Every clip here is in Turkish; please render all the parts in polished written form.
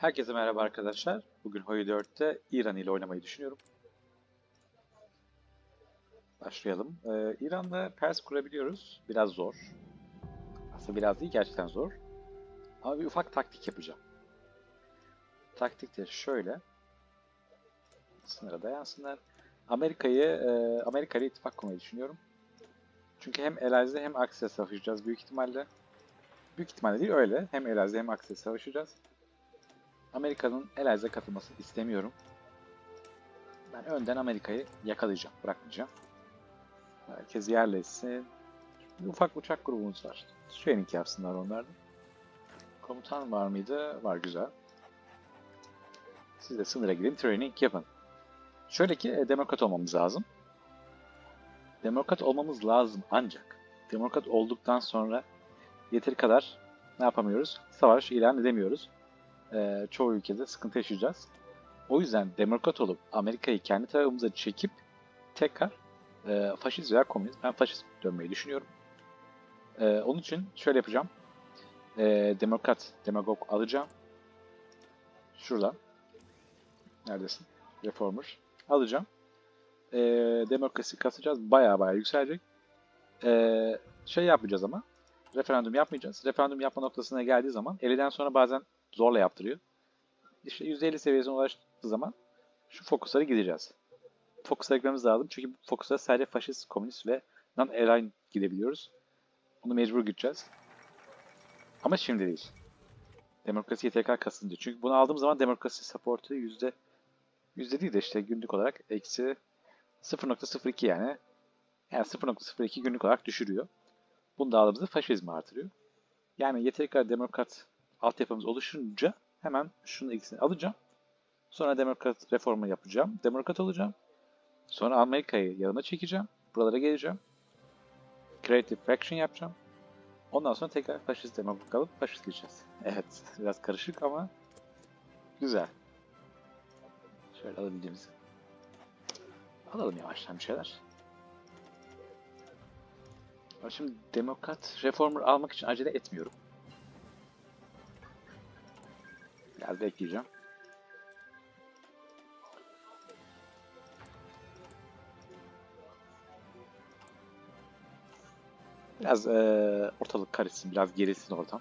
Herkese merhaba arkadaşlar. Bugün Hoi 4'te İran ile oynamayı düşünüyorum. Başlayalım. İran'da Pers kurabiliyoruz. Biraz zor. Aslında biraz değil, gerçekten zor. Ama bir ufak taktik yapacağım. Taktik de şöyle. Sınıra dayansınlar. Amerika ile ittifak kurmayı düşünüyorum. Çünkü hem Elazığ hem Aksa'ya savaşacağız büyük ihtimalle. Büyük ihtimalle değil öyle. Hem Elazığ hem Aksa'ya savaşacağız. Amerika'nın Elazığ'a katılmasını istemiyorum. Ben önden Amerika'yı yakalayacağım, bırakmayacağım. Herkes yerleşsin. Bir ufak uçak grubumuz var. Training yapsınlar onlardan. Komutan var mıydı? Var, güzel. Siz de sınıra gidin, training yapın. Şöyle ki demokrat olmamız lazım. Demokrat olmamız lazım ancak demokrat olduktan sonra yeteri kadar ne yapamıyoruz? Savaş ilan edemiyoruz. Çoğu ülkede sıkıntı yaşayacağız. O yüzden demokrat olup Amerika'yı kendi tarafımıza çekip tekrar faşist veya komünist, ben faşist dönmeyi düşünüyorum. Onun için şöyle yapacağım. Demagog alacağım. Şuradan. Neredesin? Reformer. Alacağım. Demokrasi kasacağız. Baya yükselecek. Şey yapmayacağız ama. Referandum yapmayacağız. Referandum yapma noktasına geldiği zaman 50'den sonra bazen zorla yaptırıyor. İşte %50 seviyesine ulaştığı zaman şu fokuslara gideceğiz. Fokuslara gitmemiz lazım. Çünkü bu fokuslara sadece faşist, komünist ve non-align gidebiliyoruz. Bunu mecbur gideceğiz. Ama şimdi değil. Demokrasiye tekrar kasınca. Çünkü bunu aldığım zaman demokrasi support'u yüzde değil de işte günlük olarak eksi 0.02 yani. Yani 0.02 günlük olarak düşürüyor. Bunu da aldığımızda faşizmi artırıyor. Yani yeteri kadar demokrat altyapımız oluşunca hemen şunun ikisini alacağım. Sonra demokrat reformu yapacağım. Demokrat olacağım. Sonra Amerika'yı yanıma çekeceğim. Buralara geleceğim. Creative Faction yapacağım. Ondan sonra tekrar faşist demokrat alıp faşist gireceğiz. Evet, biraz karışık ama güzel. Şöyle alabildiğimizi. Alalım yavaştan bir şeyler. Şimdi demokrat reformer almak için acele etmiyorum. Biraz bekleyeceğim. Biraz ortalık karışsın, biraz gerilsin ortam.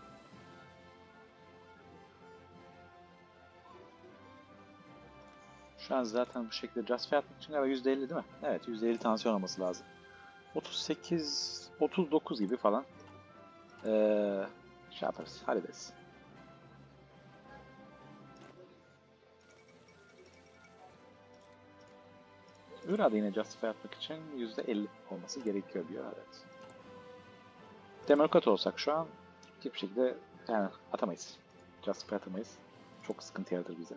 Şu an zaten bu şekilde justify atmak için galiba %50 değil mi? Evet, %50 tansiyon olması lazım. 38, 39 gibi falan. Şey yaparız, hallederiz. Irak'da yine justify atmak için %50 olması gerekiyor diyor, evet. Demokrat olsak şu an hiçbir şekilde yani atamayız. Justify atamayız. Çok sıkıntı yaratır bize.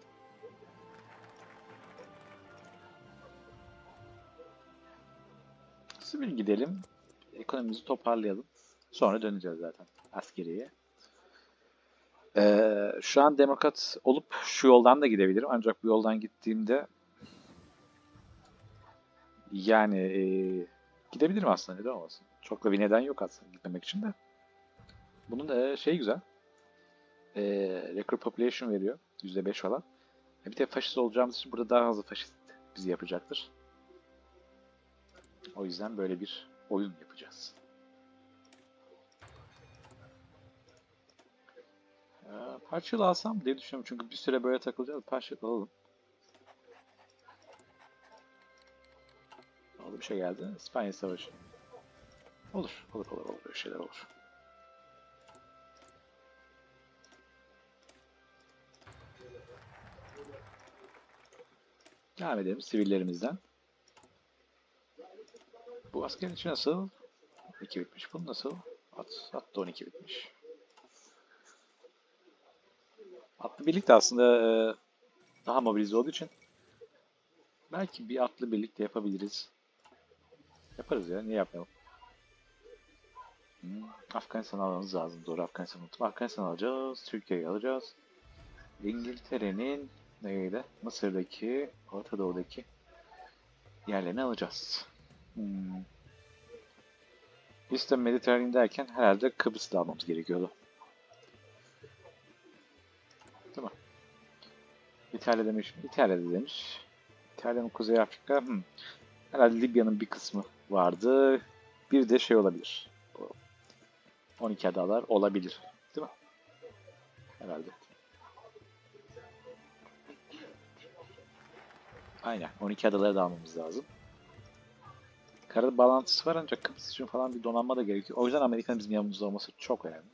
Sivil gidelim. Ekonomimizi toparlayalım. Sonra döneceğiz zaten askeriye. Şu an demokrat olup şu yoldan da gidebilirim. Ancak bu yoldan gittiğimde yani gidebilirim aslında, neden olmasın. Çok da bir neden yok aslında gitmemek için de. Bunun da şey güzel. Record population veriyor. %5 falan. Bir de faşist olacağımız için burada daha hızlı faşist bizi yapacaktır. O yüzden böyle bir oyun yapacağız. Parçalı alsam diye düşünüyorum çünkü bir süre böyle takılacağız. Parçalı alalım. Oldu, bir şey geldi. İspanya Savaşı. Olur. Böyle şeyler olur. Devam edelim sivillerimizden. Bu askerin içi nasıl? 2 bitmiş. Bu nasıl? At da 12 bitmiş. Atlı birlik de aslında daha mobilize olduğu için belki bir atlı birlik de yapabiliriz. Yaparız ya. Niye yapmayalım? Afganistan almamız lazım. Doğru, Afganistan unuttum. Afganistan alacağız. Türkiye'yi alacağız. İngiltere'nin neydi? Mısır'daki, Orta Doğu'daki yerlerini alacağız. Eastern Mediterranean derken herhalde Kıbrıs'ı da almamız gerekiyordu. Değil mi? İtalya demiş mi? İtalya'da demiş. İtalya'nın Kuzey Afrika. Herhalde Libya'nın bir kısmı vardı. Bir de şey olabilir. O 12 adalar olabilir. Değil mi? Herhalde. Aynen. 12 adaları da almamız lazım. Karada bağlantısı var ancak Kıbrıs için falan bir donanma da gerekiyor. O yüzden Amerika'nın bizim yanımızda olması çok önemli.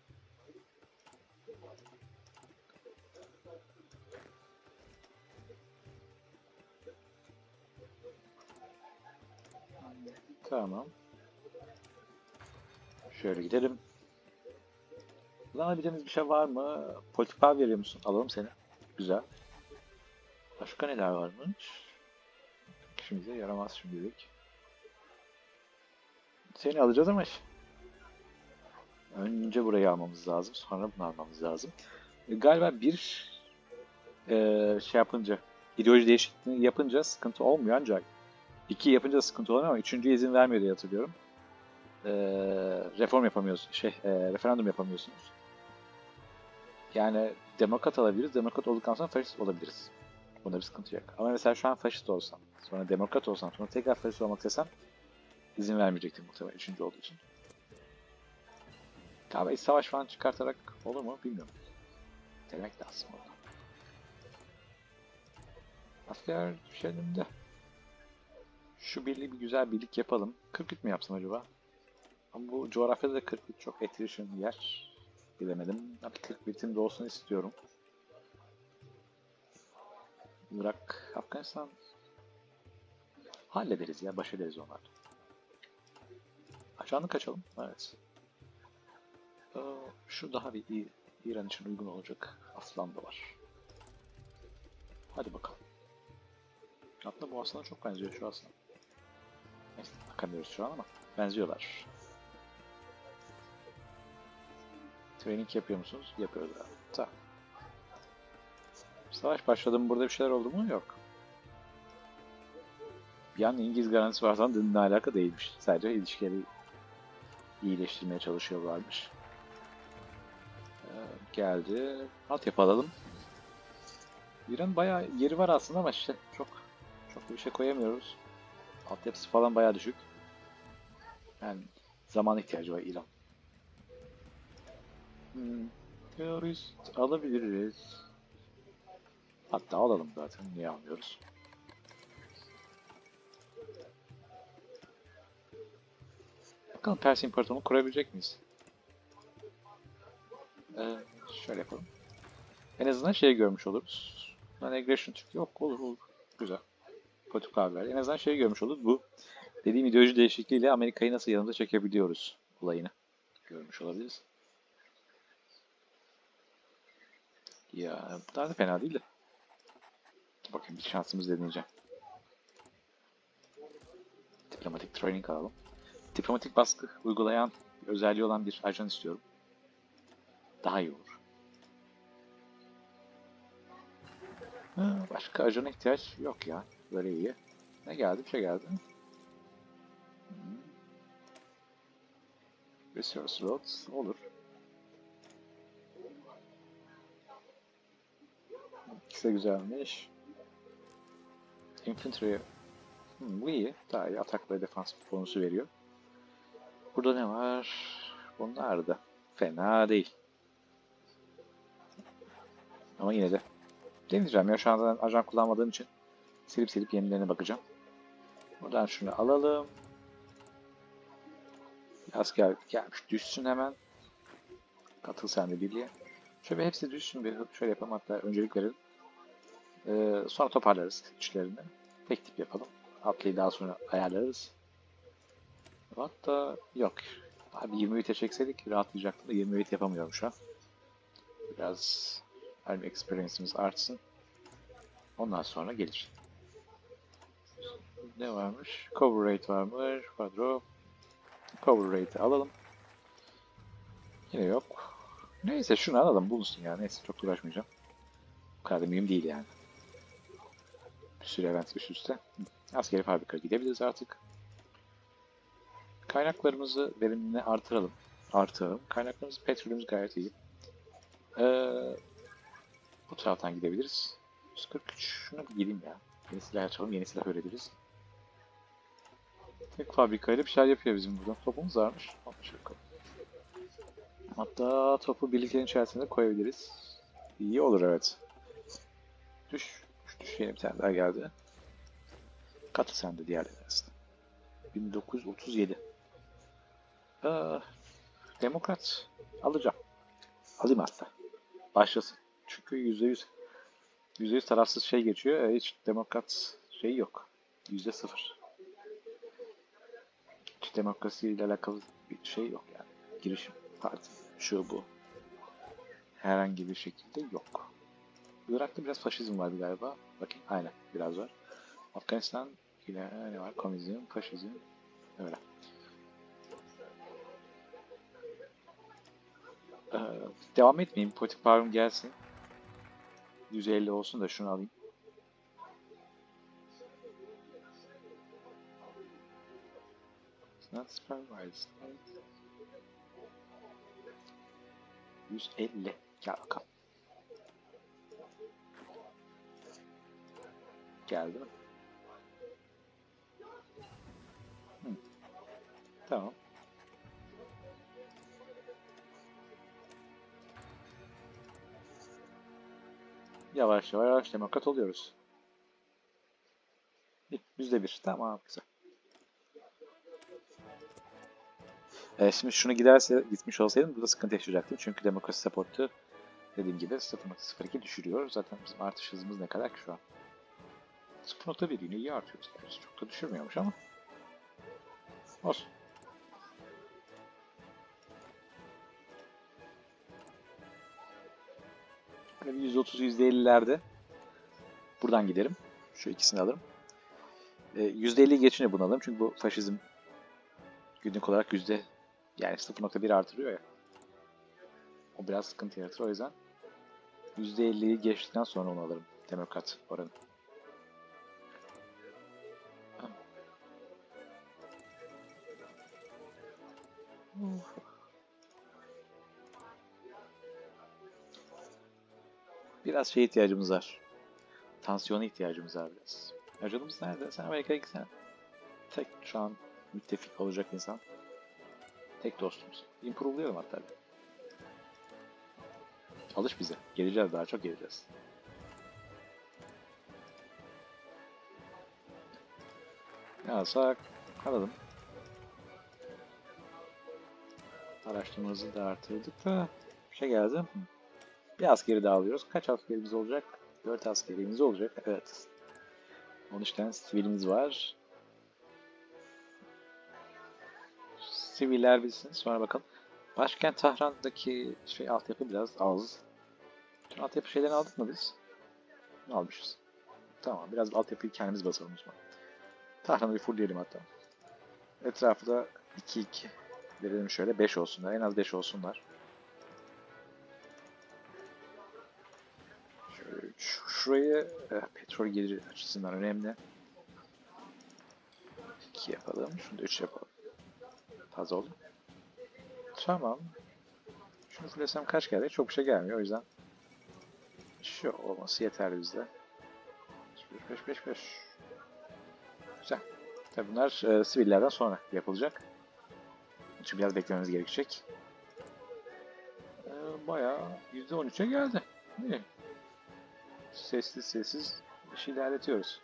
Tamam. Şöyle gidelim. Kullanabileceğimiz bir şey var mı? Politik power veriyor musun? Alalım seni. Güzel. Başka neler varmış? İşimize yaramaz şimdilik. Seni alacağız ama önce burayı almamız lazım. Sonra bunu almamız lazım. Galiba bir şey yapınca, ideoloji değişikliğini yapınca sıkıntı olmuyor ancak iki yapınca sıkıntı oluyor ama üçüncüye izin vermiyor diye hatırlıyorum. Reform yapamıyorsunuz. Referandum yapamıyorsunuz. Yani demokrat alabiliriz. Demokrat olduktan sonra faşist olabiliriz. Bunda bir sıkıntı yok. Ama mesela şu an faşist olsam, sonra demokrat olsam, sonra tekrar faşist olmak istesem izin vermeyecektim muhtemelen üçüncü olduğu için. Galiba iç savaş falan çıkartarak olur mu bilmiyorum. Demek lazım orada. Asker düşelim de. Şu birliği bir güzel birlik yapalım. 40'lık mı yapsam acaba? Ama bu coğrafyada da 40'lık çok etkileşim yer. Bilemedim. 40 bitim de olsun istiyorum. Irak, Afganistan hallederiz ya. Baş ederiz onlarla. Ajanlık açalım. Evet. Şu daha bir İran için uygun olacak. Aslan da var. Hadi bakalım. Hatta bu aslana çok benziyor şu aslan. Neyse bakamıyoruz şu an ama benziyorlar. Training yapıyor musunuz? Yapıyoruz abi. Tamam. Savaş başladı mı? Burada bir şeyler oldu mu? Yok. Bir an İngiliz garantisi var sanırım alaka değilmiş. Sadece ilişkileri iyileştirmeye çalışıyorlarmış. Geldi. Altyapı alalım. İran bayağı yeri var aslında ama işte çok bir şey koyamıyoruz. Altyapısı falan bayağı düşük. Yani zaman ihtiyacı var İran. Terörist alabiliriz. Hatta alalım zaten. Niye almıyoruz? Bakalım Pers İmparatorluğu'nu kurabilecek miyiz? Şöyle yapalım. En azından şey görmüş oluruz. Non-aggression Türk yok olur. Güzel. Politik haber. En azından şey görmüş oluruz. Bu dediğim ideoloji değişikliğiyle Amerika'yı nasıl yanımıza çekebiliyoruz olayını görmüş olabiliriz. Ya bu da fena değil de. Bakın bir şansımız deneyeceğim. Diplomatik training alalım. Diplomatik baskı uygulayan özelliği olan bir ajan istiyorum. Daha iyi olur. Başka ajana ihtiyaç yok ya. Böyle iyi. Ne geldi? Bir şey geldi. Resource roads olur. İkisi de güzelmiş. Infantry. Bu iyi. Daha iyi. Atak ve defans bonusu veriyor. Burada ne var? Bunlar da fena değil. Ama yine de deneyeceğim ya. Şu an ajan kullanmadığım için silip yenilerine bakacağım. Buradan şunu alalım. Asker gelmiş. Düşsün hemen. Katıl sen de birliğe. Şöyle hepsi düşsün. Şöyle yapalım. Hatta öncelik verelim. Sonra toparlarız içlerini. Tek tip yapalım. Atlıyı daha sonra ayarlarız. Hatta yok. Abi 20 çekseydik rahatlayacaktım da 20 yapamıyorum şu an. Biraz army experience'imiz artsın. Ondan sonra gelir. Ne varmış? Cover rate varmış. Quadro. Cover rate'i alalım. Yine yok. Neyse şunu alalım bulunsun ya. Neyse çok uğraşmayacağım. Bu kadar da mühim değil yani. Bir sürü event üst üste. Askeri fabrika gidebiliriz artık. Kaynaklarımızı verimini artıralım. Kaynaklarımız, petrolümüz gayet iyi. Bu taraftan gidebiliriz. 143. Şuna bir gireyim ya. Yeni silah açalım. Yeni silah öğreniriz. Tek fabrikayla bir şeyler yapıyor bizim burada. Topumuz varmış. Hatta topu birliklerin içerisinde koyabiliriz. İyi olur evet. Düş. Yeni bir tane daha geldi. Katı sende diğerleri arasında. 1937. Demokrat. Alacağım. Alayım hatta. Başlasın. Çünkü %100 tarafsız şey geçiyor. Hiç demokrat şey yok. %0. Hiç demokrasiyle alakalı bir şey yok yani. Girişim, parti, şu bu. Herhangi bir şekilde yok. Irak'ta biraz faşizm var galiba. Bakayım aynen biraz var. Afganistan yine ne var? Komünizm, faşizm. Öyle. Devam etmeyeyim. Politik parum gelsin. 150 olsun da şunu alayım. Not supervised. 150. Gel bakalım. Geldi mi? Tamam. Yavaş yavaş demokrat oluyoruz. %1. Tamam güzel. Şimdi şunu gitmiş olsaydım burada sıkıntı yaşayacaktım. Çünkü demokrasi support'u dediğim gibi 0.02 düşürüyor. Zaten bizim artış hızımız ne kadar ki şu an? 0.1 yine iyi artıyoruz. Çok da düşürmüyormuş ama. Olsun. Böyle bir %30, %50'lerde buradan giderim. Şu ikisini alırım. %50'yi geçince bunu alırım. Çünkü bu faşizm günlük olarak yani 0.1 artırıyor ya. O biraz sıkıntı yaratır. O yüzden %50'yi geçtikten sonra onu alırım. Demokrat oranı. Biraz şey ihtiyacımız var. Tansiyona ihtiyacımız var biraz. Ajanımız nerede? Sen Amerika'ya gitsen. Tek şu an müttefik olacak insan. Tek dostumuz. Improve'layalım hatta. Alış bize. Geleceğiz, daha çok geleceğiz. Alsak alalım. Araştırmamızı da artırdık da bir şey geldi. Bir askeri daha alıyoruz. Kaç askerimiz olacak? 4 askerimiz olacak. Evet. 13 tane sivilimiz var. Siviller bilsin. Sonra bakalım. Başkent Tahran'daki altyapı biraz az. Bütün altyapı şeylerini aldık mı biz? Almışız. Tamam. Biraz altyapıyı kendimiz basalım o zaman. Tahran'ı bir fullleyelim hatta. Etrafı da 2-2 verelim şöyle. 5 olsunlar. En az 5 olsunlar. Şurayı petrol geliri açısından önemli. 2 yapalım. Şunu da 3 yapalım. Fazla oldu. Tamam. Şunu fullesem kaç geldi? Çok bir şey gelmiyor. O yüzden şu olması yeterli bizde. 5. Güzel. Tabii bunlar sivillerden sonra yapılacak. Çünkü biraz beklememiz gerekecek. Bayağı %13'e geldi. İyi. Sessiz işi ilerletiyoruz.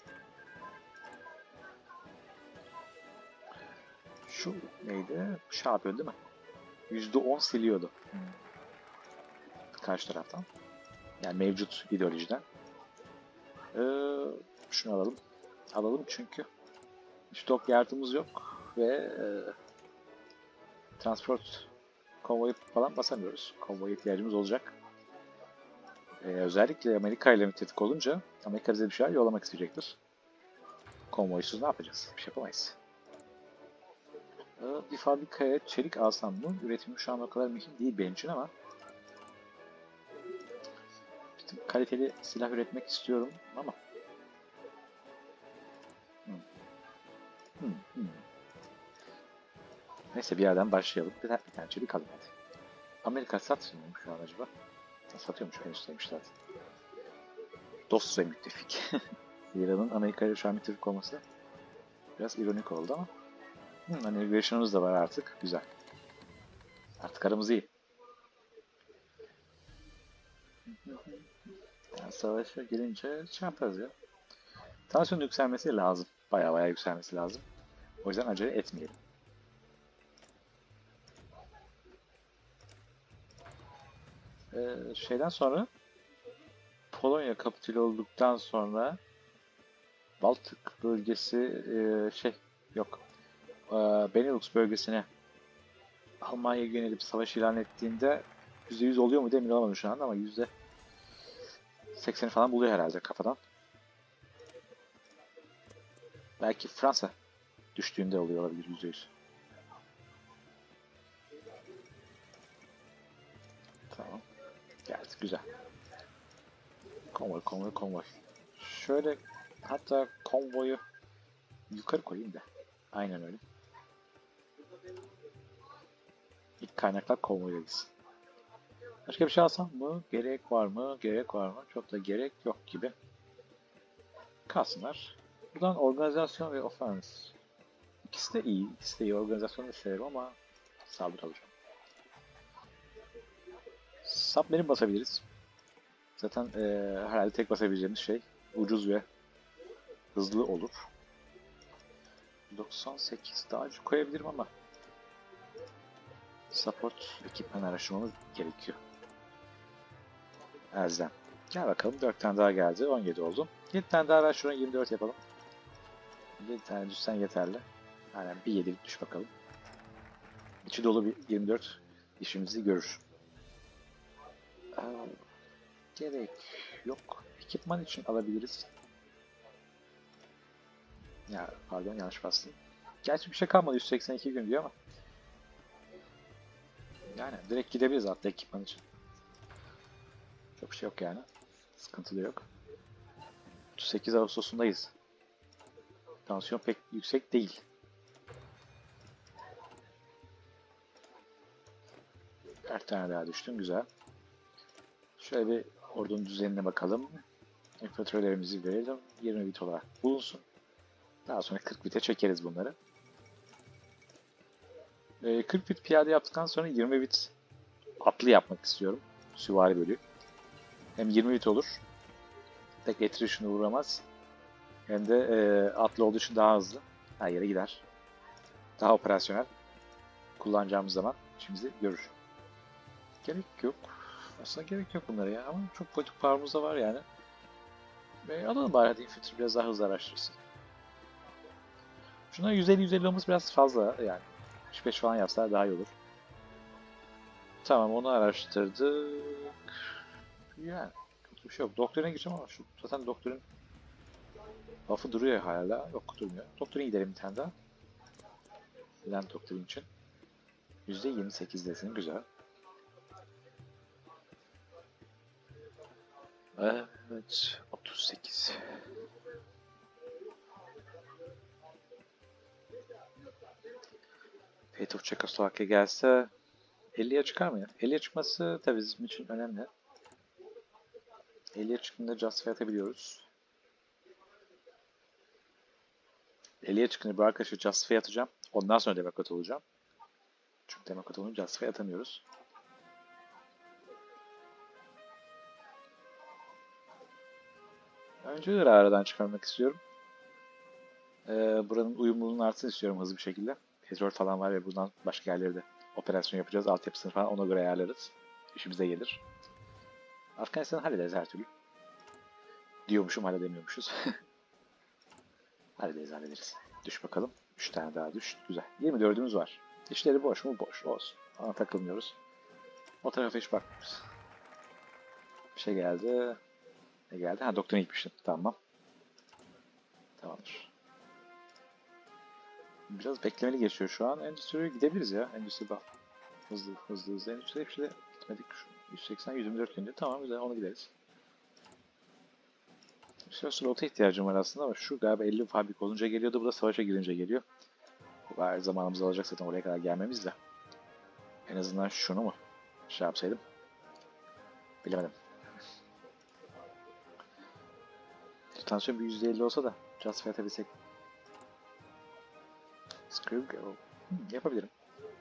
Şu neydi? Şey yapıyor değil mi? %10 siliyordu. Karşı taraftan. Yani mevcut ideolojiden. Şunu alalım. Alalım çünkü stok yardımımız yok ve transport konvoyu falan basamıyoruz. Konvoya ihtiyacımız olacak. Özellikle Amerika ile müttefik olunca Amerika bize bir şeyler yollamak isteyecektir. Konvoysuz ne yapacağız? Bir şey yapamayız. Bir fabrikaya çelik alsam mı? Üretimi şu an o kadar mühim değil benim için ama kaliteli silah üretmek istiyorum ama neyse bir yerden başlayalım. Bir tane çelik alayım hadi. Amerika satmıyor mu şu an acaba? Satıyormuş, henüz demişler. Dost ve müttefik. İran'ın Amerika ile şu an müttefik olması biraz ironik oldu ama. Navigation'ımız da var artık. Güzel. Artık aramız iyi. Yani savaşa gelince şey yaparız ya. Tansiyonun yükselmesi lazım. Baya baya yükselmesi lazım. O yüzden acele etmeyelim. Şeyden sonra Polonya kapitüle olduktan sonra Baltık bölgesi yok. Benelux bölgesine Almanya yönelip savaş ilan ettiğinde %100 oluyor mu emin olamadım şu anda ama %80'i falan buluyor herhalde kafadan. Belki Fransa düştüğünde oluyor olabilir %100. Tamam. Geldi. Güzel. Konvoy. Şöyle hatta konvoyu yukarı koyayım da. Aynen öyle. İlk kaynaklar konvoya gitsin. Başka bir şey alsam mı? Gerek var mı? Çok da gerek yok gibi. Kalsınlar. Buradan organizasyon ve ofans. İkisi de iyi. Organizasyonu da severim ama saldırı alacağım. Submarine basabiliriz. Zaten herhalde tek basabileceğimiz şey ucuz ve hızlı olur. 98 daha önce koyabilirim ama support ekipman araştırmamız gerekiyor. Elzem. Gel bakalım 4 tane daha geldi. 17 oldu. 7 tane daha araştırma 24 yapalım. 7 tane düşsen yeterli. Aynen bir 7'lik düş bakalım. İçi dolu bir 24 işimizi görür. Gerek yok. Ekipman için alabiliriz. Ya pardon yanlış bastım. Gerçi bir şey kalmadı 182 gün diyor ama. Yani direkt gidebiliriz hatta ekipman için. Çok bir şey yok yani. Sıkıntı da yok. 38 Ağustos'undayız. Tansiyon pek yüksek değil. Bir tane daha düştüm. Güzel. Şöyle bir ordunun düzenine bakalım. Enfantörlerimizi verelim. 20 bit olarak bulunsun. Daha sonra 40 bite çekeriz bunları. 40 bit piyade yaptıktan sonra 20 bit atlı yapmak istiyorum. Süvari bölü. Hem 20 bit olur. Tek attrition'a uğramaz. Hem de atlı olduğu için daha hızlı. Her yere gider. Daha operasyonel. Kullanacağımız zaman işimizi görür. Gerek yok. Aslında gerek yok bunlara ya. Ama çok politik power'ımız da var yani. Ve alalım bari hadi infantry biraz daha hızlı araştırsın. Şuna 150-150 olması biraz fazla yani. 35 falan yapsalar daha iyi olur. Tamam onu araştırdık. Yani kötü bir şey yok. Doktorine gireceğim ama şu zaten doktorun buff'ı duruyor hala. Yok durmuyor. Doktorine gidelim bir tane daha. Land doktorun için. %28 desin güzel. Evet 38. Fate of Czechoslovakia gelse 50'ye çıkar mı ya? 50'ye çıkması tabii bizim için önemli. 50'ye çıktığında justify atabiliyoruz. 50'ye çıkınca bu arkadaşı justify atacağım. Ondan sonra demokrat olacağım. Çünkü demokrat olunca justify atamıyoruz. Önce Irak'ı aradan çıkarmak istiyorum. Buranın uyumluluğunu artsın istiyorum hızlı bir şekilde. Petrol falan var ve buradan başka yerlere de operasyon yapacağız. Altyapısını falan ona göre ayarlarız. İşimize gelir. Afganistan'ı hallederiz her türlü. Diyormuşum halledemiyormuşuz. hallederiz. Düş bakalım. 3 tane daha düş. Güzel. 24'ümüz var. İşleri boş mu? Boş. Olsun. Ona takılmıyoruz. O tarafa hiç bakmıyoruz. Bir şey geldi. Ne geldi? Ha doktora gitmiştim. Tamam. Tamamdır. Biraz beklemeli geçiyor şu an. Endüstriye gidebiliriz ya. Endüstri bak. Hızlı. Endüstri hepsi de gitmedik. 180-124 günde. Tamam güzel. Onu gideriz. Bir slota ihtiyacım var aslında ama şu galiba 50 fabrik olunca geliyordu. Bu da savaşa girince geliyor. Bu her zamanımız alacak zaten oraya kadar gelmemiz de. En azından şunu mu şey yapsaydım. Bilemedim. Tansiyon bir %50 olsa da Justify atabilsek. Screwgirl. Yapabilirim.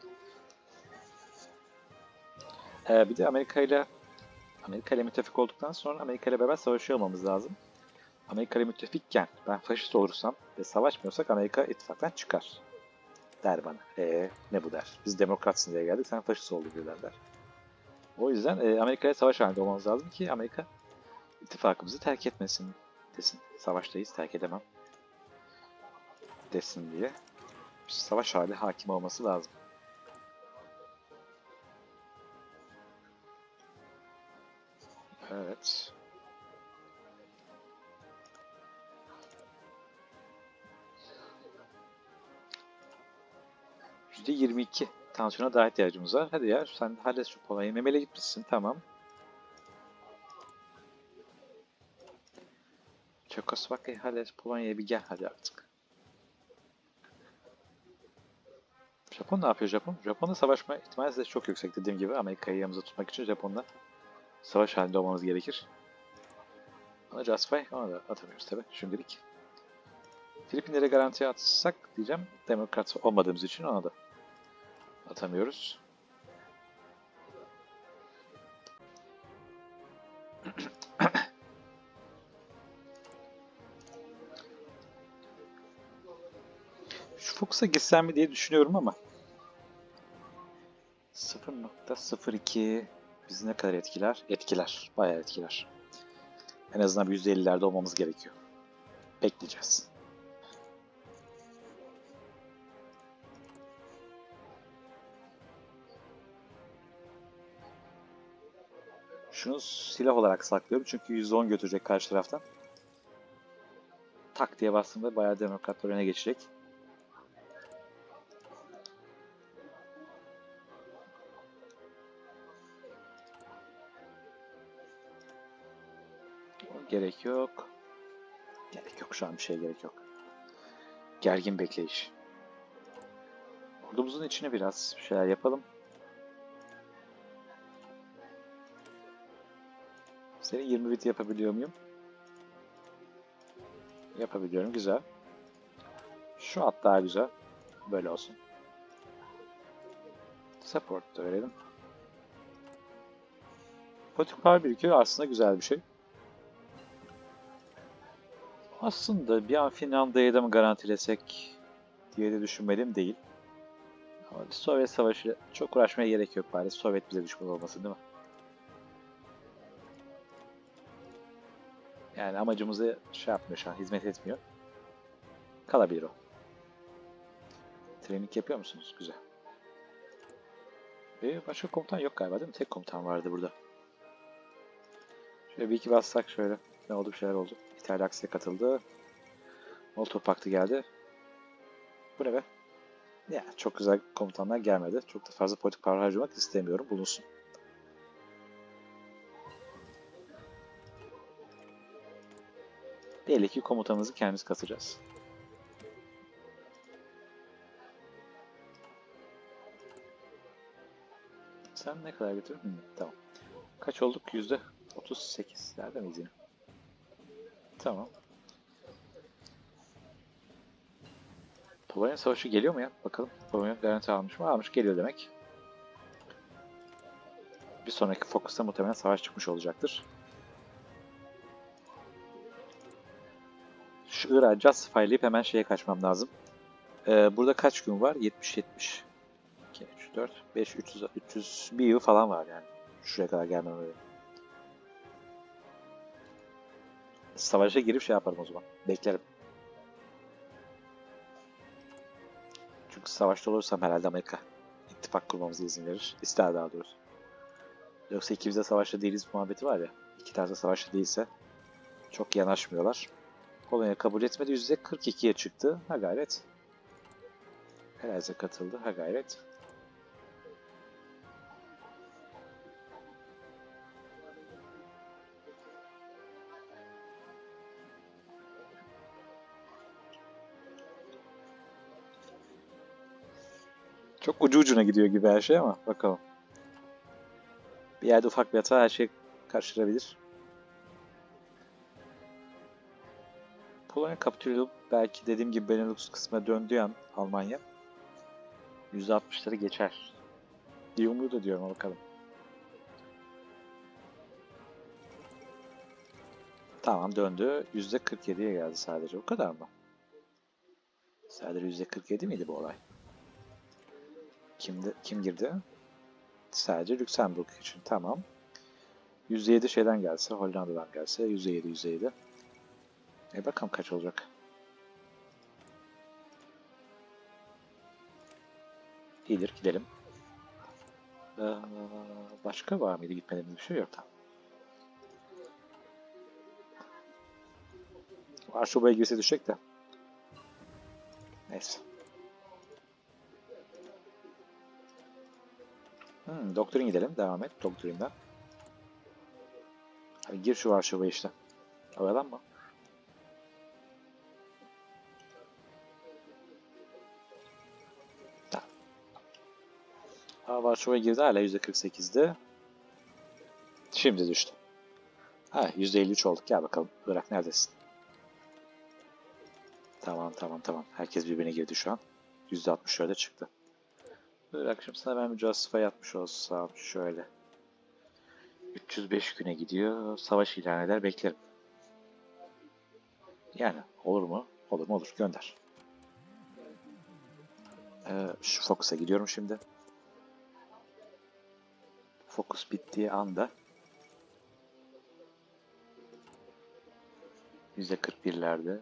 Bir de Amerika ile müttefik olduktan sonra Amerika ile beraber savaşıyor olmamız lazım. Amerika ile müttefikken ben faşist olursam ve savaşmıyorsak Amerika ittifaktan çıkar. Der bana. Ne bu der. Biz demokratsın diye geldik, sen faşist oldun der. O yüzden Amerika ile savaş halinde olmamız lazım ki Amerika ittifakımızı terk etmesin desin. Savaştayız, terk edemem desin diye. Savaş hali hakim olması lazım. Evet. %22 tansiyona daha ihtiyacımız var. Hadi ya sen hallet şu Polonya'yı. Memele gitmişsin, tamam. Çekoslovakya'yı hallet, Polonya'ya bir gel hadi artık. Japon ne yapıyor Japon? Japon'la savaşma ihtimali de çok yüksek, dediğim gibi. Amerika'yı yanımıza tutmak için Japon'la savaş halinde olmamız gerekir. Ona Justify, ona da atamıyoruz tabi şimdilik. Filipinlere garantiye atsak diyeceğim. Demokrat olmadığımız için ona da atamıyoruz. Şu Fox'a gitsem mi diye düşünüyorum ama 0.02 bizi ne kadar etkiler? Etkiler. Bayağı etkiler. En azından %50'lerde olmamız gerekiyor. Bekleyeceğiz. Şunu silah olarak saklıyorum çünkü %10 götürecek karşı taraftan. Tak diye bastığımda bayağı demokratlar öne geçecek. Gerek yok. Gerek yok, şu an bir şeye gerek yok. Gergin bekleyiş. Ordumuzun içine biraz bir şeyler yapalım. Seni 20 bit yapabiliyor muyum? Yapabiliyorum, güzel. Şu at daha güzel. Böyle olsun. Support da verelim. Politik power birikiyor, aslında güzel bir şey. Aslında bir an Finlandiya'yı da mı garantilesek diye de düşünmedim değil. Ama bir Sovyet savaşı çok uğraşmaya gerek yok bari. Sovyet bize düşman olmasın değil mi? Yani amacımızı şey yapmıyor şu an, hizmet etmiyor. Kalabilir o. Training yapıyor musunuz? Güzel. Başka komutan yok galiba değil mi? Tek komutan vardı burada. Şöyle bir iki bassak şöyle. Ne oldu? Bir şeyler oldu. İtalya aksiye katıldı. Molotov Paktı geldi. Bu ne be? Ya çok güzel komutanlar gelmedi. Çok da fazla politik power harcamak istemiyorum. Bulunsun. Belli ki komutanımızı kendimiz kasacağız. Sen ne kadar götürün? Tamam. Kaç olduk? %38. Nerede miyiz yine? Tamam. Polonya savaşı geliyor mu ya? Bakalım. Polonya garanti almış mı? Almış. Geliyor demek. Bir sonraki Focus'ta muhtemelen savaş çıkmış olacaktır. Şu Irak'ı justify'layıp hemen şeye kaçmam lazım. Burada kaç gün var? 70. 2, 3, 4, 5, 300 bir yıl falan var yani. Şuraya kadar gelmem öyle. Savaşa girip şey yaparım o zaman. Beklerim. Çünkü savaşta olursam herhalde Amerika ittifak kurmamıza izin verir. İster daha doğrusu. Yoksa ikimiz de savaşta değiliz muhabbeti var ya. İki tarafta savaşta değilse çok yanaşmıyorlar. Polonya kabul etmedi. %42'ye çıktı. Ha gayret. Herhalde katıldı. Ha gayret. Çok ucu ucuna gidiyor gibi her şey ama bakalım. Bir yerde ufak bir hata her şeyi karşılayabilir. Polonya kapitüle olup belki dediğim gibi Benelux kısmına döndüğü an Almanya %60'ları geçer diye umut ediyorum, bakalım. Tamam, döndü. %47'ye geldi sadece. O kadar mı? Sadece %47 miydi bu olay? Kim girdi? Sadece Lüksemburg için. Tamam. %7 şeyden gelse, Hollanda'dan gelse %7, %7. Bakalım kaç olacak. İyidir, gidelim. Başka var mıydı gitmediğimiz bir şey? Yok. Tamam. Varşova'ya girse düşecek de. Neyse. Doktrin gidelim. Devam et. Doktrinden. Hadi gir şu Varşova'ya işte. Oyalanma. Varşova'ya girdi, hala %48'de. Şimdi düştü. %53 olduk. Gel bakalım. Irak neredesin? Tamam. Herkes birbirine girdi şu an. %64'e çıktı. Irak, şimdi sana ben bir justify atmış olsam şöyle. 305 güne gidiyor. Savaş ilan eder, beklerim. Yani olur mu? Olur. Gönder. Şu Focus'a gidiyorum şimdi. Focus bittiği anda %41'lerde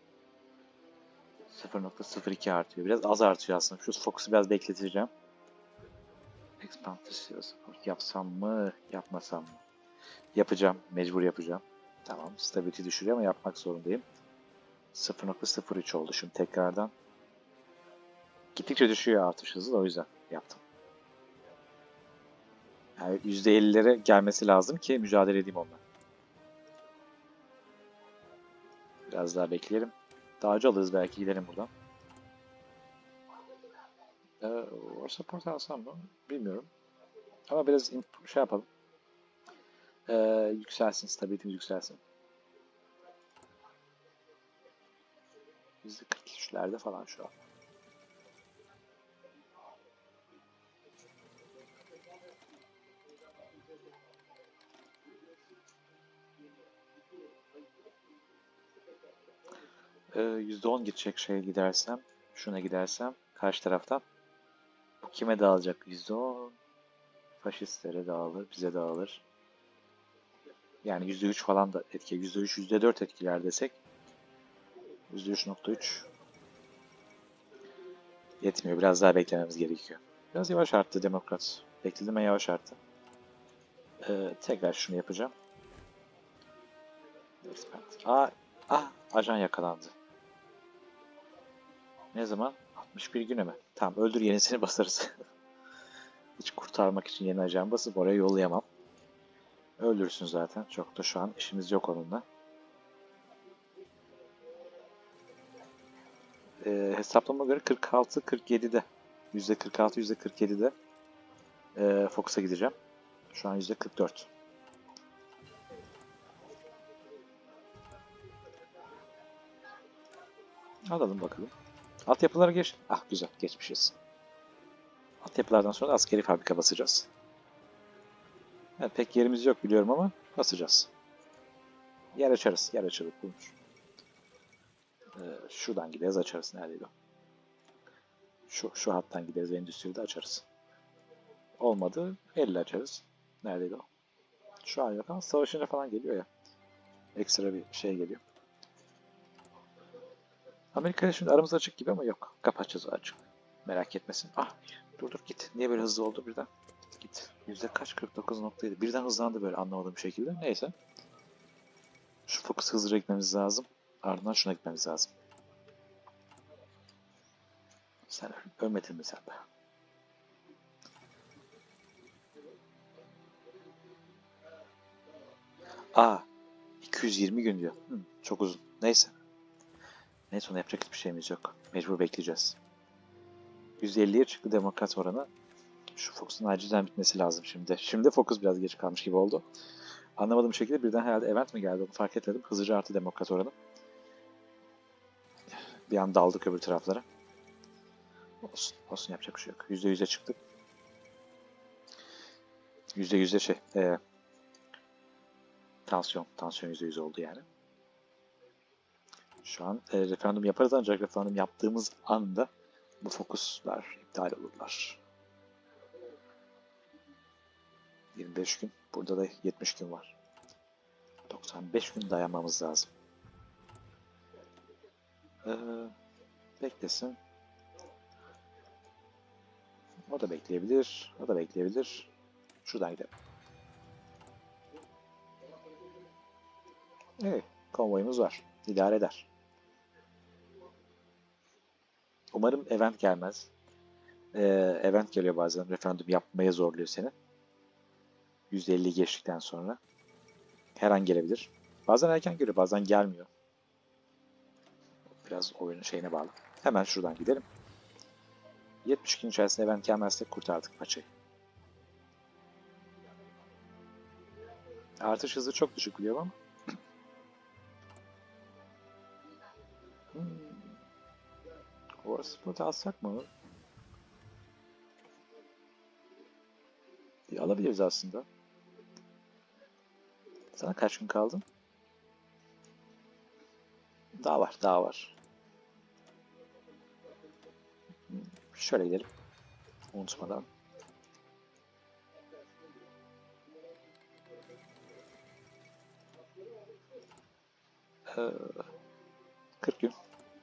0.02 artıyor. Biraz az artıyor aslında. Şu Focus'u biraz bekleteceğim. Expand support yapsam mı? Yapmasam mı? Yapacağım. Mecbur yapacağım. Tamam. Stability düşürüyor ama yapmak zorundayım. 0.03 oldu şimdi tekrardan. Gittikçe düşüyor artış hızı da, o yüzden yaptım. Yani %50'lere gelmesi lazım ki mücadele edeyim onunla. Biraz daha bekleyelim. Dağcı alırız belki, gidelim buradan. War support alsam mı? Bilmiyorum. Ama biraz şey yapalım. Yükselsin, stability yükselsin. %43'lerde falan şu an. %10 gidecek şeye gidersem, şuna gidersem karşı taraftan. Bu kime dağılacak? %10 faşistlere dağılır, bize dağılır. Yani %3 falan da etki. %3, %4 etkiler desek. %3.3 yetmiyor. Biraz daha beklememiz gerekiyor. Biraz yavaş arttı Demokrat. Beklediğimden yavaş arttı. Tekrar şunu yapacağım. Ajan yakalandı. Ne zaman? 61 güne mi? Tamam, öldür, yenisini basarız. Hiç kurtarmak için yeni ajan basıp oraya yollayamam. Öldürsün zaten. Çok da şu an işimiz yok onunla. Hesaplama göre 46-47'de. %46, %47'de Focus'a gideceğim. Şu an %44. Alalım bakalım. Altyapılara geç. Güzel, geçmişiz. Altyapılardan sonra askeri fabrika basacağız. Evet, pek yerimiz yok biliyorum ama basacağız. Yer açarız. Yer açarız. Bulmuş. Şuradan gideriz, açarız. Neredeydi o? Şu hattan gideriz. Endüstride açarız. Olmadı. Elle açarız. Neredeydi o? Şu an yok ama savaşınca falan geliyor ya. Ekstra bir şey geliyor. Amerika'ya şimdi aramız açık gibi ama yok. Kapatacağız açık. Merak etmesin. Dur git. Niye böyle hızlı oldu birden? Git. Yüzde kaç? 49.7. Birden hızlandı böyle anlamadığım bir şekilde. Neyse. Şu Focus hızlıca gitmemiz lazım. Ardından şuna gitmemiz lazım. Sen ölmedin mi sen de? Aa, 220 gün diyor. Çok uzun. Neyse. Neyse, ona yapacak hiçbir şeyimiz yok. Mecbur bekleyeceğiz. 150'ye çıktı demokrat oranı. Şu Focus'un acilen bitmesi lazım şimdi. Şimdi Focus biraz geç kalmış gibi oldu. Anlamadığım şekilde birden herhalde event mi geldi onu fark etmedim. Hızlıca arttı demokrat oranı. Bir an daldık öbür taraflara. Olsun. Olsun, yapacak bir şey yok. %100'e çıktık. %100'e tansiyon %100 oldu yani. Şu an referandum yaparız ancak referandum yaptığımız anda bu fokuslar iptal olurlar. 25 gün. Burada da 70 gün var. 95 gün dayanmamız lazım. Beklesin. O da bekleyebilir. O da bekleyebilir. Şuradan gidelim. Evet. Konvoyumuz var. İdare eder. Umarım event gelmez. Event geliyor bazen. Referandum yapmaya zorluyor seni. %50'yi geçtikten sonra. Her an gelebilir. Bazen erken geliyor, bazen gelmiyor. Biraz oyunun şeyine bağlı. Hemen şuradan gidelim. 70 gün içerisinde event gelmezse kurtardık maçı. Artış hızı çok düşük biliyorum ama. Overspot alsak mı? Alabiliriz aslında. Sana kaç gün kaldı? Daha var, daha var. Şöyle gidelim. Unutmadan. Ee, 40 gün.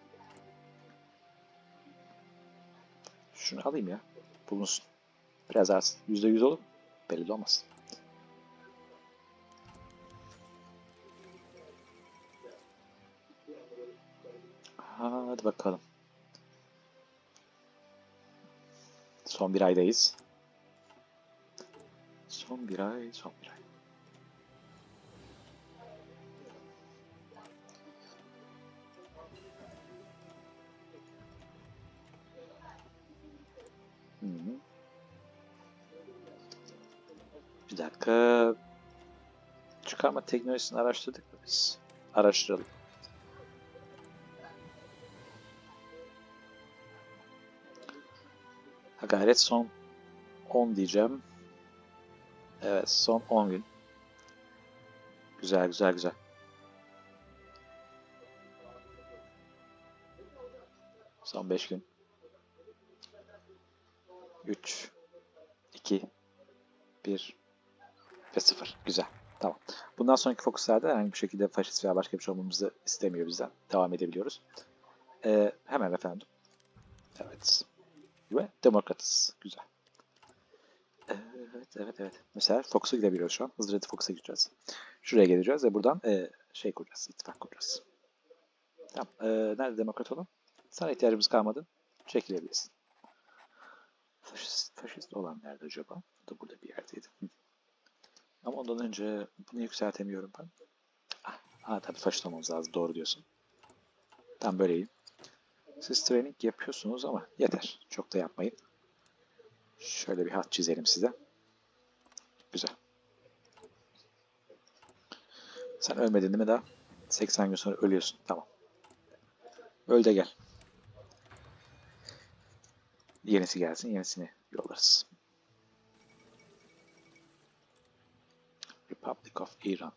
Şunu alayım ya. Bulunsun. Biraz az. %100 olur mu? Belli de olmaz. Hadi bakalım. Son bir aydayız. Son bir ay. Bir dakika. Çıkarma teknolojisini araştırdık mı biz? Araştıralım. Gayret son 10 diyeceğim. Evet, son 10 gün. Güzel. Son 5 gün. 3, 2, 1 ve 0. Güzel. Tamam. Bundan sonraki fokuslarda herhangi bir şekilde faşist veya başka bir şey olmamızı istemiyor bizden. Devam edebiliyoruz. Hemen efendim. Evet. Ve demokratız. Güzel. Evet. Mesela Fox'a gidebiliyoruz şu an. Hızlıca Fox'a gideceğiz. Şuraya geleceğiz ve buradan kuracağız. İttifak kuracağız. Tamam. Nerede demokrat olan? Sana ihtiyacımız kalmadı. Çekilebilirsin. Faşist olan nerede acaba? O da burada bir yerdeydi. Ama ondan önce bunu yükseltemiyorum ben. Tabii faşist olmamız lazım. Doğru diyorsun. Tam böyleyim. Siz training yapıyorsunuz ama yeter. Çok da yapmayın. Şöyle bir hat çizelim size. Güzel. Sen ölmedin değil mi daha? 80 gün sonra ölüyorsun. Tamam. Öl de gel. Yenisi gelsin. Yenisini yollarız. Republic of Iran.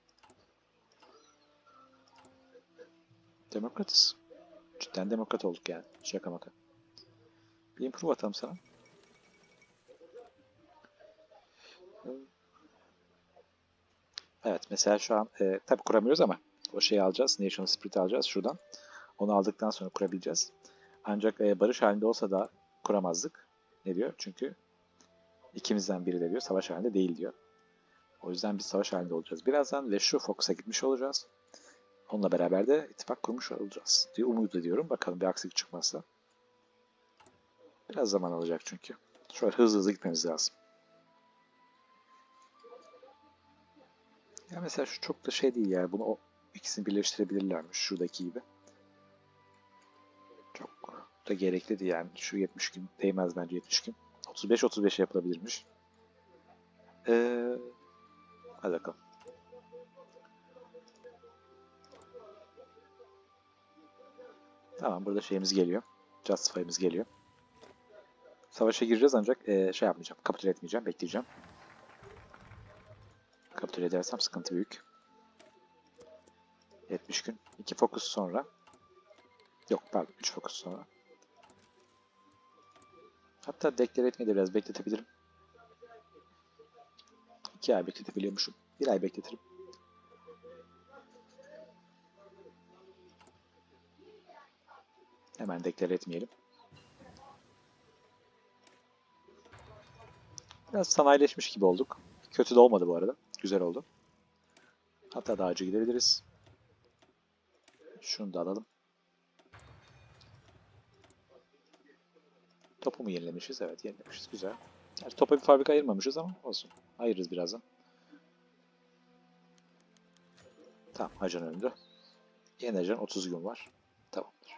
Demokratız. Cidden demokrat olduk yani. Şaka maka. Bir improve atalım sana. Evet, mesela şu an tabi kuramıyoruz ama o şeyi alacağız. National Spirit alacağız şuradan. Onu aldıktan sonra kurabileceğiz. Ancak barış halinde olsa da kuramazdık. Ne diyor? Çünkü ikimizden biri de diyor savaş halinde değil diyor. O yüzden biz savaş halinde olacağız birazdan ve şu Fox'a gitmiş olacağız. Onunla beraber de ittifak kurmuş olacağız diye umut ediyorum. Bakalım bir aksilik çıkmazsa. Biraz zaman alacak çünkü. Şöyle hızlı gitmemiz lazım. Ya mesela şu çok da şey değil yani. Bunu ikisini birleştirebilirlermiş şuradaki gibi. Çok da gerekli değil yani. Şu 70 gün değmez bence 70 gün. 35 yapılabilirmiş. Hadi bakalım. Tamam, burada şeyimiz geliyor. Justify'ımız geliyor. Savaşa gireceğiz ancak şey yapmayacağım. Kapitüle etmeyeceğim. Bekleyeceğim. Kapitüle edersem sıkıntı büyük. 70 gün. 2 fokus sonra. Yok pardon 3 fokus sonra. Hatta deklar etmeyi de biraz bekletebilirim. 2 ay bekletebiliyormuşum. 1 ay bekletirim. Hemen deklar etmeyelim. Biraz sanayileşmiş gibi olduk. Kötü de olmadı bu arada. Güzel oldu. Hatta daha önce gidebiliriz. Şunu da alalım. Topu mu yenilemişiz? Evet yenilemişiz. Güzel. Yani topa bir fabrika ayırmamışız ama olsun. Ayırırız birazdan. Tamam ajan öldü. Yeni ajan 30 gün var. Tamamdır.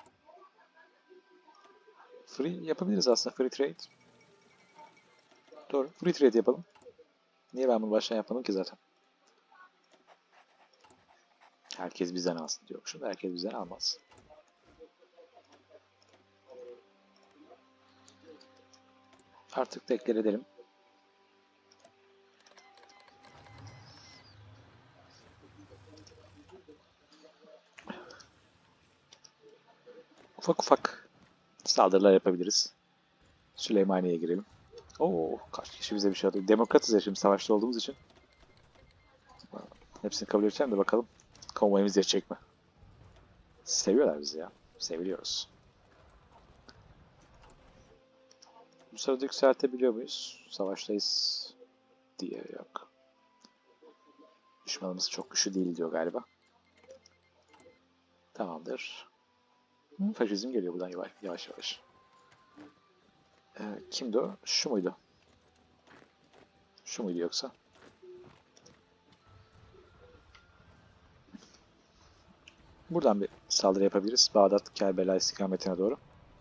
Free yapabiliriz aslında. Free trade. Doğru. Free trade yapalım. Niye ben bunu baştan yapmadım ki zaten? Herkes bizden alsın diyormuşum. Herkes bizden almaz. Artık tekrar edelim. Ufak ufak saldırılar yapabiliriz. Süleymaniye'ye girelim. Oo, kaç kişi bize bir şey atıyor. Demokratız ya şimdi savaşta olduğumuz için. Hepsini kabul edeceğim de bakalım. Konvoyumuz yetecek mi? Seviyorlar bizi ya. Seviliyoruz. Bu sırada yükseltebiliyor muyuz? Savaştayız diye yok. Düşmanımız çok güçlü değil diyor galiba. Tamamdır. Faşizm geliyor buradan yavaş yavaş. Kimdi o? Şu muydu? Şu muydu yoksa? Buradan bir saldırı yapabiliriz. Bağdat, Kerbela istikametine doğru.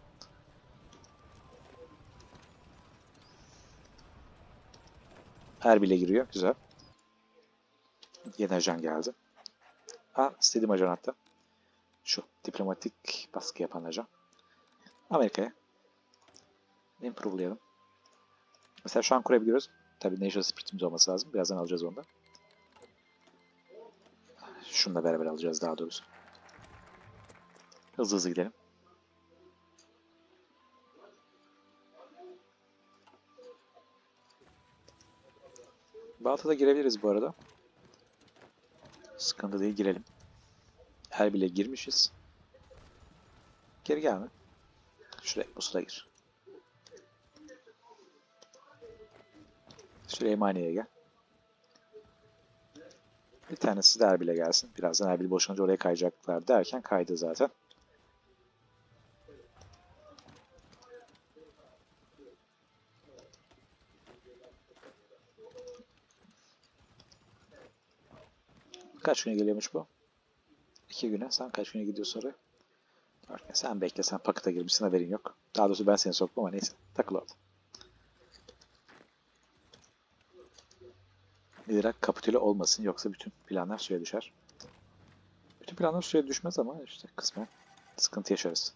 Erbil'e giriyor. Güzel. Yeni ajan geldi. İstediğim ajan hatta. Şu. Diplomatik baskı yapan ajan. Amerika'ya. Improve'layalım. Mesela şu an kurabiliyoruz. Tabii National Spirit'imiz olması lazım. Birazdan alacağız onu da. Şununla beraber alacağız daha doğrusu. Hızlı hızlı gidelim. Balta'da girebiliriz bu arada. Sıkıntı değil girelim. Erbil'e girmişiz. Geri gelme. Şuraya Musul'a gir. Süleymaniye'ye gel. Bir tanesi de Erbil'e gelsin. Birazdan Erbil boşanınca oraya kayacaklar derken kaydı zaten. Kaç güne geliyormuş bu? 2 güne. Sen kaç güne gidiyorsun oraya? Sen bekle. Sen pakete girmişsin haberin yok. Daha doğrusu ben seni sokmam ama neyse. Takıl orada. Irak kapitüle olmasın yoksa bütün planlar suya düşer. Bütün planlar suya düşmez ama işte kısmen sıkıntı yaşarız.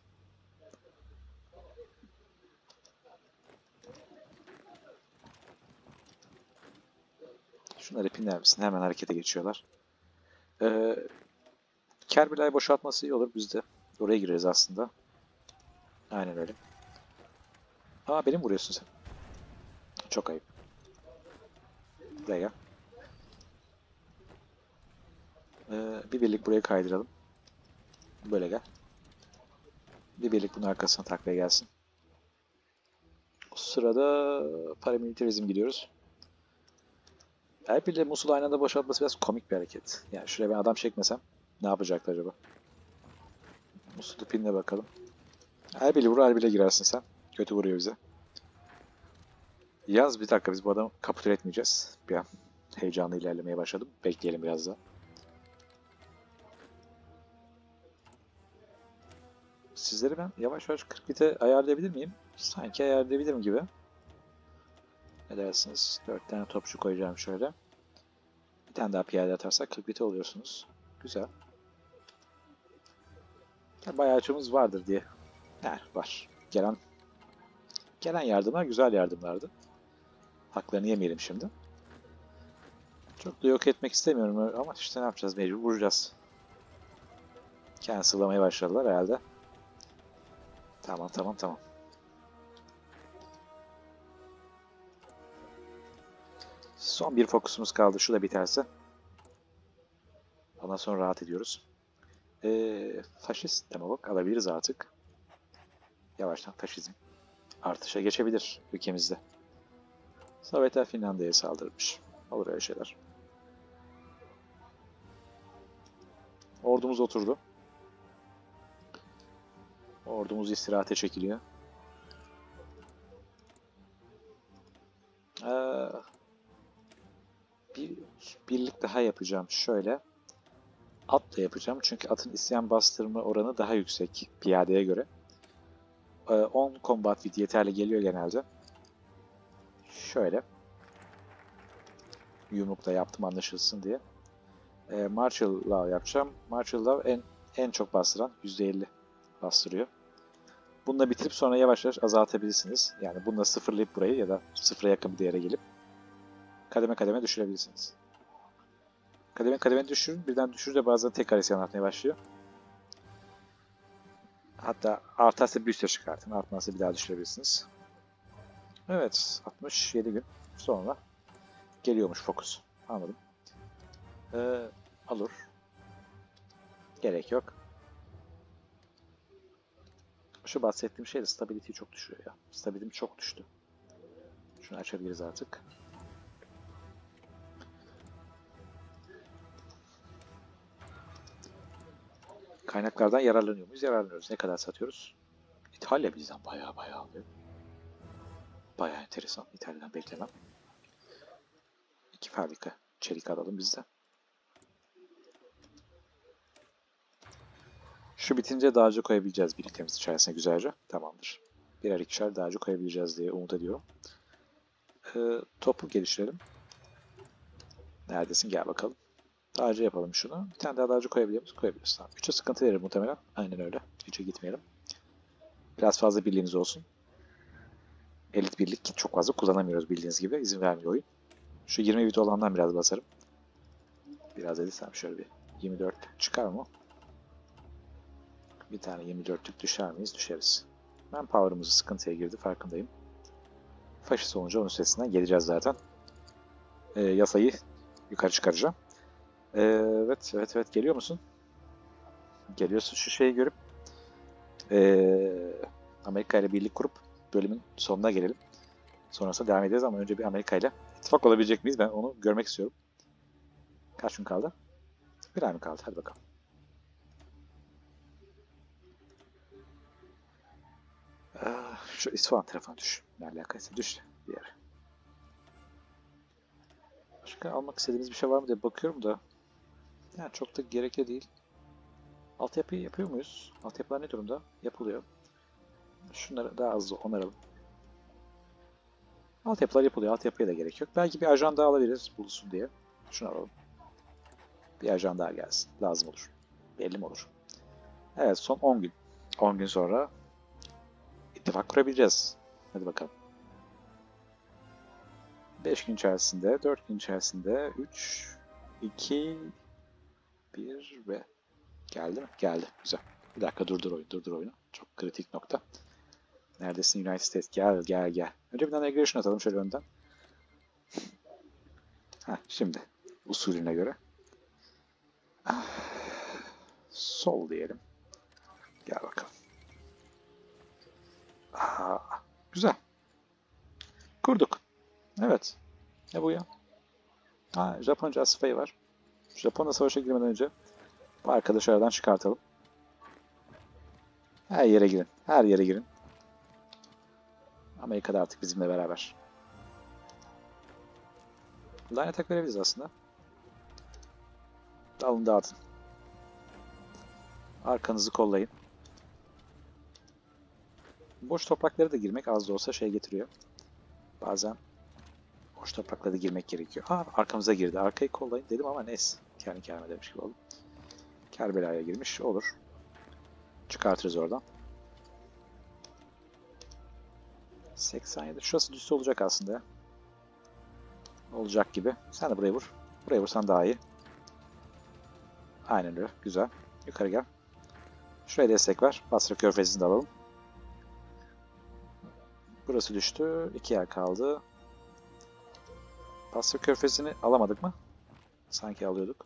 Şunları pinler misin? Hemen harekete geçiyorlar. Kerbela'yı boşaltması iyi olur. Biz de oraya gireriz aslında. Aynen öyle. Benim vuruyorsun sen. Çok ayıp. Buraya gel. Bir birlik buraya kaydıralım. Böyle gel. Bir birlik bunun arkasına taklaya gelsin. O sırada paramilitarizm gidiyoruz. Erbil ile Musul aynı anda boşaltması biraz komik bir hareket. Yani şuraya ben adam çekmesem ne yapacaktı acaba? Musul'u pinle bakalım. Erbil'i vur, Erbil'e girersin sen. Kötü vuruyor bize. Yaz bir dakika biz bu adamı kapitüle etmeyeceğiz. Bir an heyecanlı ilerlemeye başladım. Bekleyelim biraz daha. Sizleri ben yavaş yavaş 40 bite ayarlayabilir miyim? Sanki ayarlayabilirim gibi. Ne dersiniz? 4 tane topçu koyacağım şöyle. Bir tane daha piyade atarsak 40 bite oluyorsunuz. Güzel. Bayağı açımız vardır diye. Yani var. Gelen yardımlar güzel yardımlardı. Haklarını yemeyelim şimdi. Çok da yok etmek istemiyorum ama işte ne yapacağız, mecbur vuracağız. Cancel'lamaya başladılar herhalde. Tamam. Son bir fokusumuz kaldı. Şu da biterse. Ondan sonra rahat ediyoruz. Faşist demagog alabiliriz artık. Yavaştan faşizm artışa geçebilir ülkemizde. Sovyetler Finlandiya'ya saldırmış. Olur öyle şeyler. Ordumuz oturdu. Ordumuz istirahate çekiliyor. Bir birlik daha yapacağım. Şöyle. Atla yapacağım. Çünkü atın isyan bastırma oranı daha yüksek piyadeye göre. 10 combat with yeterli geliyor genelde. Şöyle. Yumrukla yaptım anlaşılsın diye. Martial Law yapacağım. Martial Law en çok bastıran %50 bastırıyor. Bununla bitirip sonra yavaş yavaş azaltabilirsiniz. Yani bununla sıfırlayıp burayı ya da sıfıra yakın bir değere gelip kademe kademe düşürebilirsiniz. Kademe kademe düşürün. Birden düşürünce bazen tekrar isyan artmaya başlıyor. Hatta artarsa bir üste çıkartın. Artmazsa bir daha düşürebilirsiniz. Evet. 67 gün sonra geliyormuş fokus. Anladım. Alır. Gerek yok. Şu bahsettiğim şey de stability'yi çok düşürüyor ya. Stability'm çok düştü. Şunu açabiliriz artık. Kaynaklardan yararlanıyor muyuz? Yararlanıyoruz. Ne kadar satıyoruz? İtalya bizden bayağı alıyor. Bayağı enteresan. İtalya'dan beklemem. 2 fabrika çelik alalım bizde. Şu bitince dağcı koyabileceğiz birliktemiz içerisine güzelce. Tamamdır. Birer ikişer dağcı koyabileceğiz diye umut ediyorum. Topu geliştirelim. Neredesin? Gel bakalım. Dağcı yapalım şunu. Bir tane daha dağcı koyabiliyor muyuz? Koyabiliriz. Tamam. 3'e sıkıntı verir muhtemelen. Aynen öyle. 3'e gitmeyelim. Biraz fazla birliğimiz olsun. Elit birlik çok fazla kullanamıyoruz bildiğiniz gibi. İzin vermiyor oyun. Şu 20 bit olandan biraz basarım. Biraz edirsem şöyle bir 24 çıkar mı? Bir tane 24'lük düşer miyiz? Düşeriz. Manpower'ımız sıkıntıya girdi. Farkındayım. Faşist olunca onun üstesinden geleceğiz zaten. Yasayı yukarı çıkaracağım. Evet. Geliyor musun? Geliyorsun. Şu şeyi görüp Amerika ile birlik kurup bölümün sonuna gelelim. Sonrasında devam edeceğiz ama önce bir Amerika ile ittifak olabilecek miyiz? Ben onu görmek istiyorum. Kaç gün kaldı? Bir ay mı kaldı? Hadi bakalım. Şu İsfahan tarafına düş. Ne alakaysa düş bir yere. Başka almak istediğimiz bir şey var mı diye bakıyorum da. Yani çok da gerekli değil. Altyapıyı yapıyor muyuz? Altyapılar ne durumda? Yapılıyor. Şunları daha hızlı onaralım. Altyapılar yapılıyor. Altyapıya da gerek yok. Belki bir ajan daha alabiliriz bulunsun diye. Şunu alalım. Bir ajan daha gelsin. Lazım olur. Belli mi olur? Evet son 10 gün. 10 gün sonra ittifak kurabileceğiz. Hadi bakalım. 5 gün içerisinde, 4 gün içerisinde 3, 2, 1 ve geldi mi? Geldi. Güzel. Bir dakika durdur oyunu. Çok kritik nokta. Neredesin United States? Gel. Önce bir tane aggression atalım şöyle önden. Şimdi usulüne göre. Sol diyelim. Gel bakalım. Güzel. Kurduk. Evet. Ne bu ya? Japonca asfayı var. Japon'la savaşa girmeden önce bu arkadaşı aradan çıkartalım. Her yere girin. Her yere girin. Amerika'da artık bizimle beraber. Line attack verebiliriz aslında. Alın dağıtın. Arkanızı kollayın. Boş topraklara da girmek az da olsa şey getiriyor. Bazen boş topraklara da girmek gerekiyor. Arkamıza girdi. Arkayı kollayın dedim ama neyse. Kendi kendime demiş gibi oldum. Kerbela'ya girmiş. Olur. Çıkartırız oradan. 87. Şurası düz olacak aslında ya. Olacak gibi. Sen de buraya vur. Buraya vursan daha iyi. Aynen öyle. Güzel. Yukarı gel. Şuraya destek ver. Basra Körfezi'ni de alalım. Burası düştü. 2 yer kaldı. Basra Körfezi'ni alamadık mı? Sanki alıyorduk.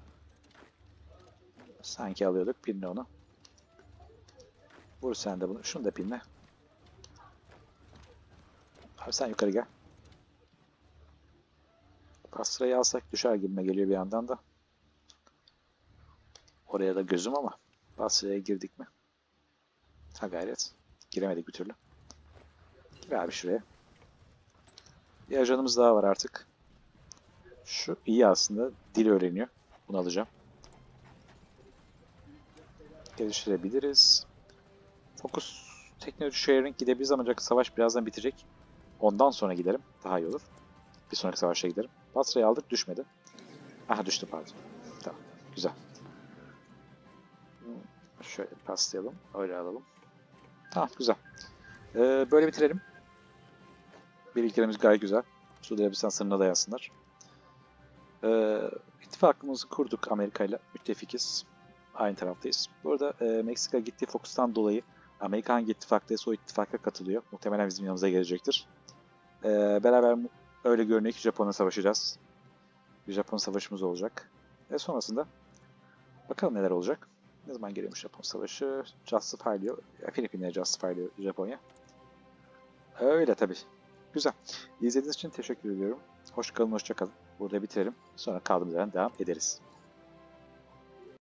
Sanki alıyorduk. Pinle onu. Vur sen de bunu. Şunu da pinle. Abi sen yukarı gel. Basra'yı alsak düşer gibime geliyor bir yandan da. Oraya da gözüm ama. Basra'ya girdik mi? Ha gayret. Giremedik bir türlü. Gir abi şuraya. Bir ajanımız daha var artık. Şu iyi aslında. Dil öğreniyor. Bunu alacağım. Geliştirebiliriz. Focus Technology Sharing gidebiliriz ancak savaş birazdan bitecek. Ondan sonra giderim. Daha iyi olur. Bir sonraki savaşa giderim. Basra'yı aldık. Düşmedi. Aha düştü pardon. Tamam. Güzel. Şöyle paslayalım. Öyle alalım. Tamam güzel. Böyle bitirelim. Birliklerimiz gayet güzel. Suudi Arabistan sınırına dayansınlar. İttifakımızı kurduk Amerika ile. Müttefikiz. Aynı taraftayız. Bu arada Meksika gittiği fokustan dolayı Amerika hangi ittifaktaysa o ittifaka katılıyor. Muhtemelen bizim yanımıza gelecektir. Beraber öyle görünüyor ki Japon'la savaşacağız. Bir Japon savaşımız olacak. Sonrasında bakalım neler olacak. Ne zaman geliyormuş Japon savaşı? Justify diyor. Filipinler Justify diyor Japonya. Öyle tabii. Güzel. İzlediğiniz için teşekkür ediyorum. Hoş kalın, hoşça kalın. Burada bitirelim. Sonra kaldığımız yerden devam ederiz.